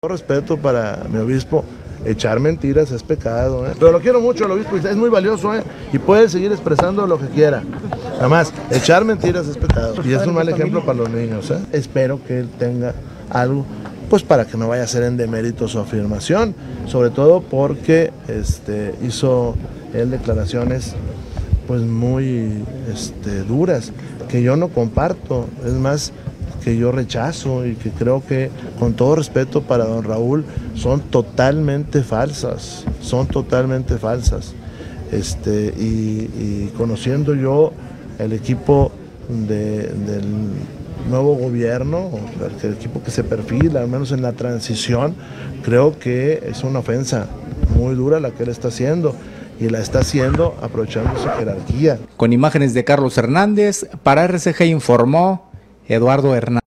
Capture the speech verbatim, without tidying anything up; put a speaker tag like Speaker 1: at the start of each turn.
Speaker 1: Respeto para mi obispo, echar mentiras es pecado, ¿eh? Pero lo quiero mucho el obispo, es muy valioso, ¿eh? Y puede seguir expresando lo que quiera. Nada más, echar mentiras es pecado. Y es un mal ejemplo para los niños, ¿eh? Espero que él tenga algo, pues para que no vaya a ser en demérito su afirmación, sobre todo porque este, hizo él declaraciones pues muy este, duras, que yo no comparto, es más, que yo rechazo y que creo que, con todo respeto para don Raúl, son totalmente falsas, son totalmente falsas. Este, y, y conociendo yo el equipo de, del nuevo gobierno, el equipo que se perfila, al menos en la transición, creo que es una ofensa muy dura la que él está haciendo. Y la está haciendo aprovechando su jerarquía.
Speaker 2: Con imágenes de Carlos Hernández, para R C G informó Eduardo Hernández.